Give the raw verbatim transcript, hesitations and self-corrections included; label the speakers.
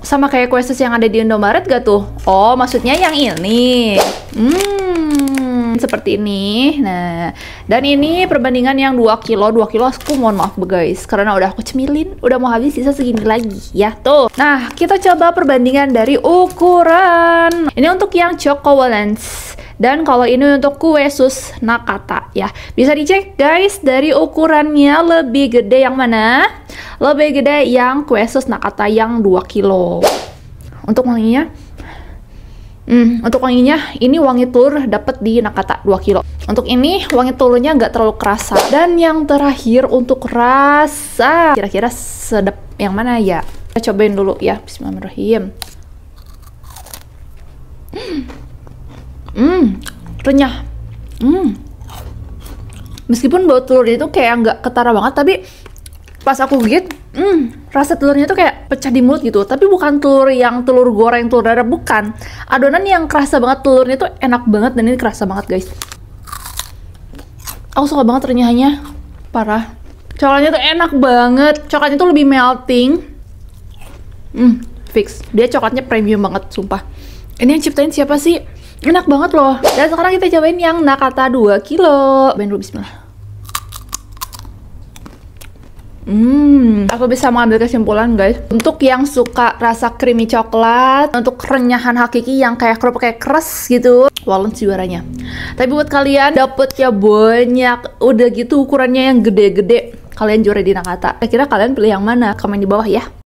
Speaker 1: sama kayak kue sus yang ada di Indomaret gak tuh? Oh, maksudnya yang ini. Hmm, seperti ini. Nah, dan ini perbandingan yang dua kilo. dua kilo aku mohon maaf guys, karena udah aku cemilin, udah mau habis, sisa segini lagi ya tuh. Nah, kita coba perbandingan dari ukuran. Ini untuk yang Choco Walens. Dan kalau ini untuk kue sus Nakata ya. Bisa dicek guys, dari ukurannya lebih gede yang mana? Lebih gede yang kue sus Nakata yang dua kilo. Untuk wanginya, hmm, untuk wanginya ini wangi telur dapat di Nakata dua kilo. Untuk ini wangi telurnya nggak terlalu kerasa. Dan yang terakhir untuk rasa, kira-kira sedap yang mana ya? Kita cobain dulu ya. Bismillahirrahmanirrahim. Hmm. Hmm, renyah. Hmm. Meskipun bau telurnya itu kayak nggak ketara banget, tapi pas aku gigit, hmm, rasa telurnya tuh kayak pecah di mulut gitu. Tapi bukan telur yang telur goreng, telur dadar, bukan. Adonan yang kerasa banget, telurnya tuh enak banget, dan ini kerasa banget guys. Aku suka banget renyahnya, parah. Coklatnya tuh enak banget, coklatnya tuh lebih melting. Hmm, fix. Dia coklatnya premium banget, sumpah. Ini yang ciptain siapa sih? Enak banget loh. Dan sekarang kita cobain yang Nakata dua kilo. Cobain dulu, bismillah. Hmm, aku bisa mengambil kesimpulan guys. Untuk yang suka rasa creamy coklat, untuk kerenyahan hakiki yang kayak kerupuk kayak keras gitu, Walens juaranya. Tapi buat kalian dapetnya banyak, udah gitu ukurannya yang gede-gede, kalian juara di Nakata. Kira-kira kalian pilih yang mana? Komen di bawah ya.